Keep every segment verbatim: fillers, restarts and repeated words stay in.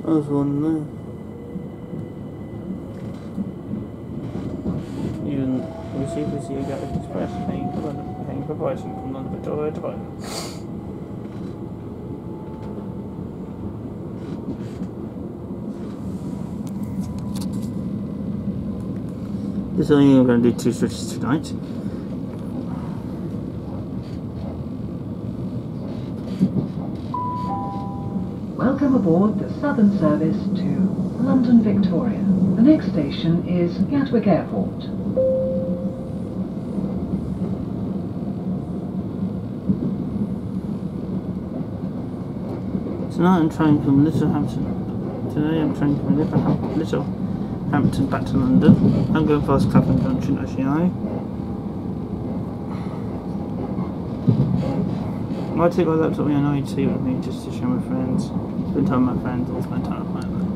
There's one there. Even receive this year Gatwick Express paying for London, paying for Brighton from London Victoria to Brighton. This only I'm going to do two switches tonight. Welcome aboard the Southern service to London Victoria. The next station is Gatwick Airport. Tonight I'm travelling from Littlehampton. Today I'm travelling from Littlehampton, Littlehampton back to London. I'm going past Clapham Junction, as you know. I take my laptop and I T with me just to show my friends, spend time with my friends, and spend time with my family.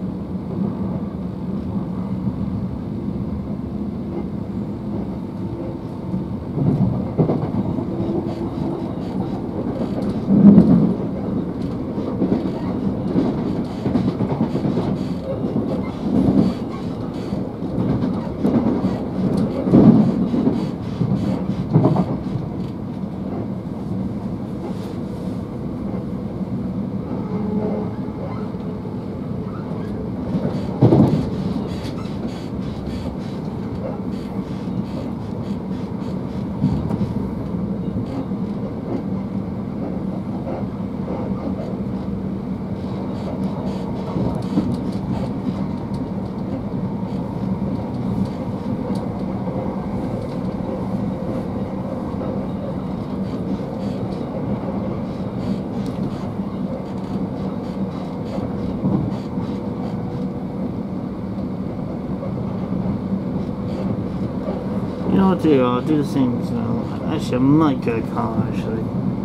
You know what I'll do? I'll do the same as well. Actually, I might get a car, actually.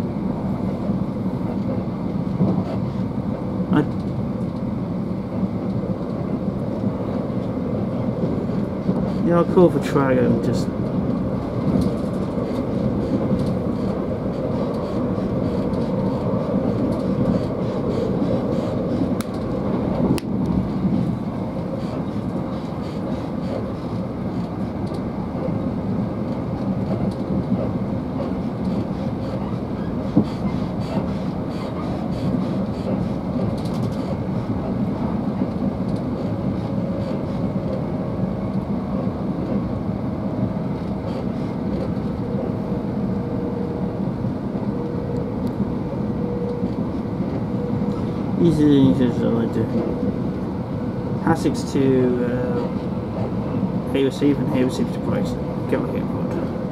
I... Yeah, I'll call for Trago and just... These are the things that I do. Hassocks to uh, Haywards Heath and Haywards Heath to Brighton. Gatwick Airport.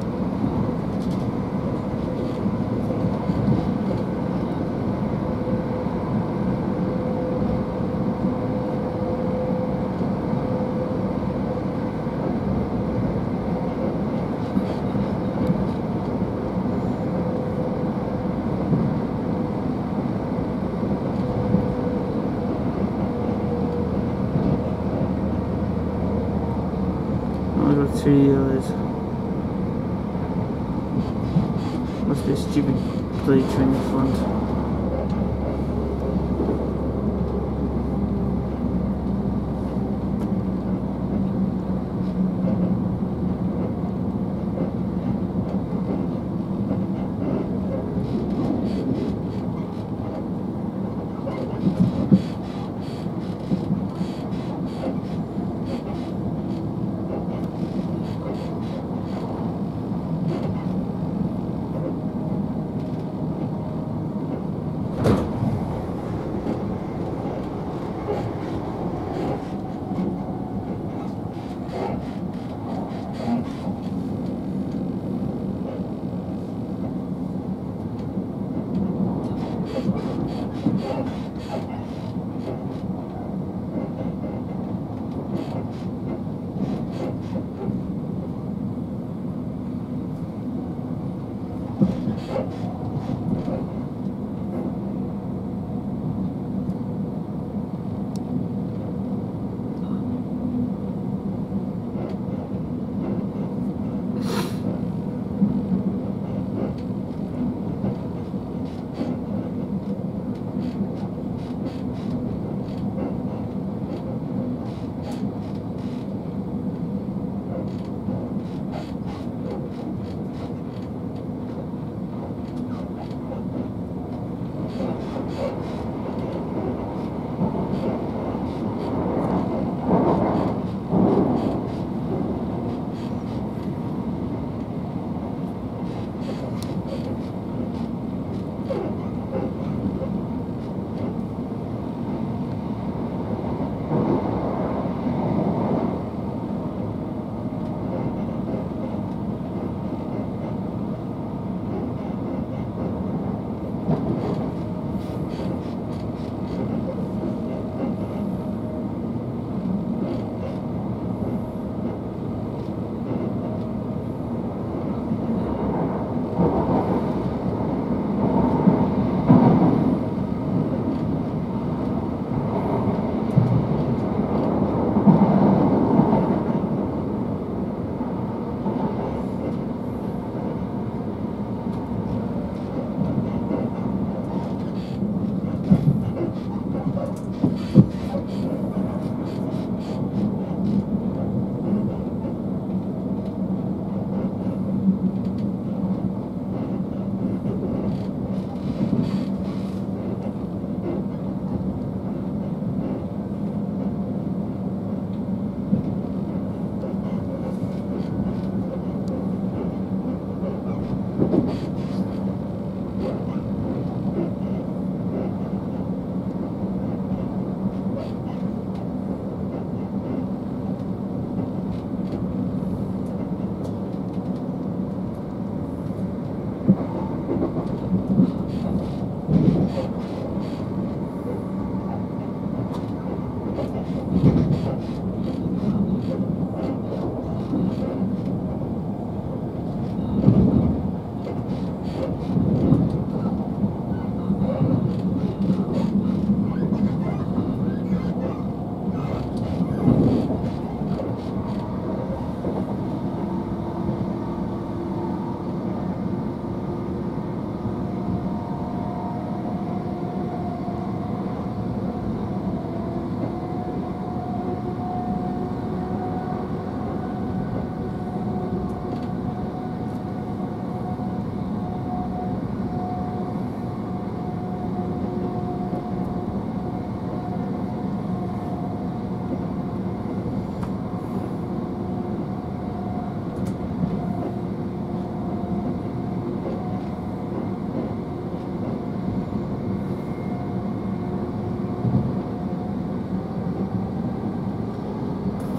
Three years. Must be a stupid bloody train in front.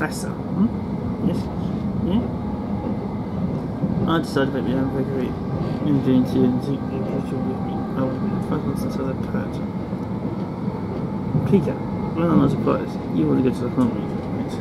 better. Hmm? Yes? Yeah? I decided to make my own bakery in doing two and two individual with me. I was in five months since I was a parent. Peter, well, I'm not surprised. You want to go to the home region, right?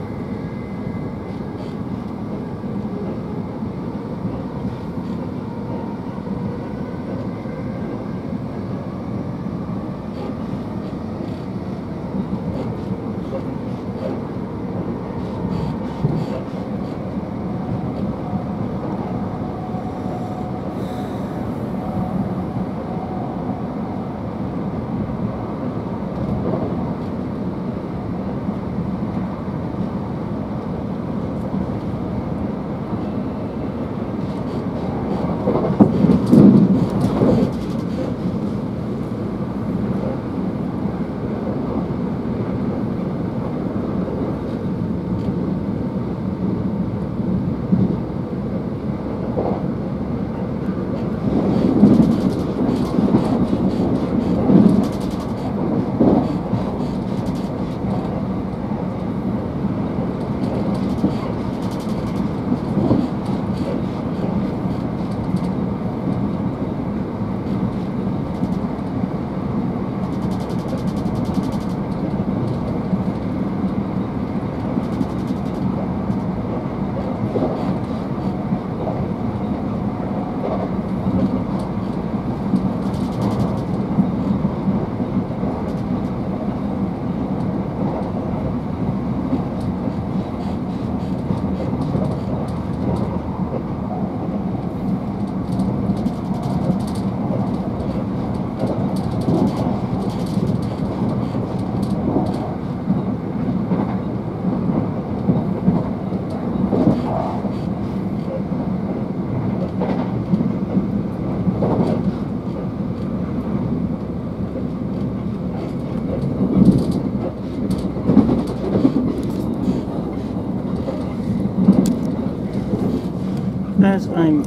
As I'm,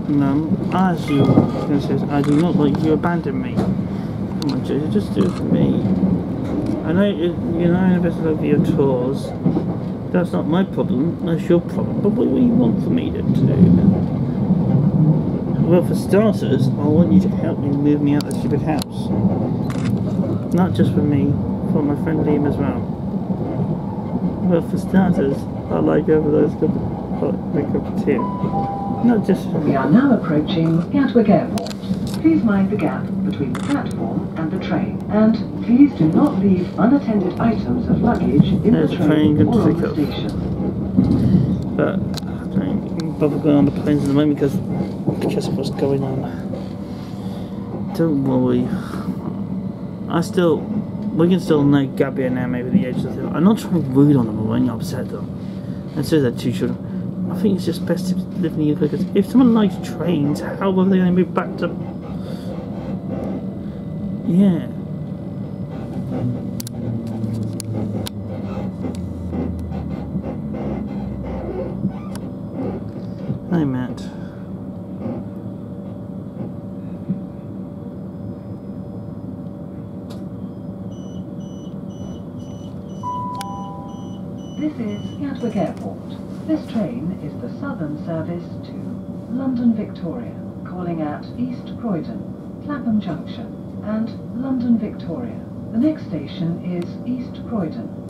Mum, as you, Princess, I do not like you abandon me. Come on, Josie, just do it for me. I know it, you know the best of your tours. That's not my problem, that's your problem. But what do you want for me to do? Well, for starters, I want you to help me move me out of the stupid house. Not just for me, for my friend Liam as well. Well, for starters, I like over those cup of, the cup of tea. Not just for We are now approaching Gatwick Airport. Please mind the gap between the platform and the train. And please do not leave unattended items of luggage in There's the a train train going or to on the pick up. station. But I don't bother going on the planes at the moment because, because of what's going on. Don't worry. I still, we can still know Gabby and Emma over the edge of the I'm not trying to be rude on them or any upset them. And so that two children. I think it's just best to live in the U K because if someone likes trains, how are they going to move back to? Yeah. Hi, Matt. This is Gatwick Airport. This train is the southern service to London Victoria, calling at East Croydon, Clapham Junction, and London Victoria. The next station is East Croydon.